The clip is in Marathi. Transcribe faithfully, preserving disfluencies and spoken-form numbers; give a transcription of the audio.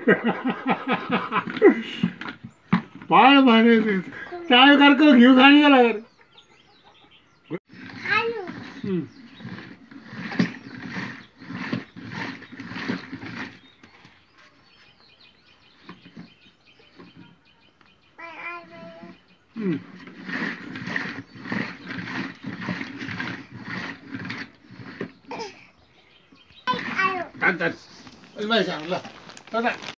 पाय भारी चाय करके घेऊ खाने गेला यार हम्म हम्म Cantar. El maíz, la.